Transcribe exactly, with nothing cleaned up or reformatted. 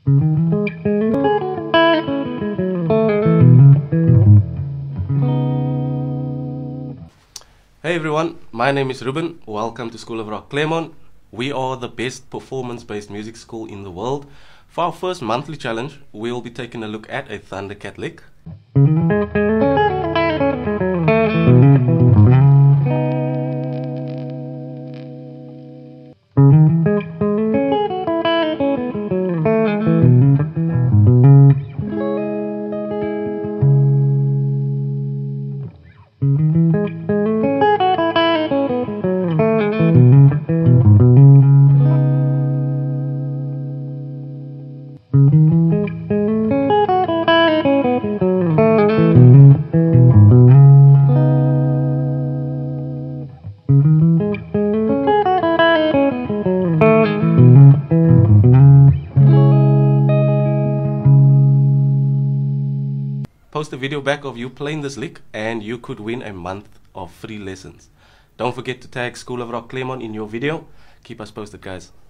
Hey everyone, my name is Ruben. Welcome to School of Rock Claremont. We are the best performance-based music school in the world. For our first monthly challenge, we will be taking a look at a Thundercat lick. Post a video back of you playing this lick and you could win a month of free lessons. Don't forget to tag School of Rock Claremont in your video. Keep us posted, guys.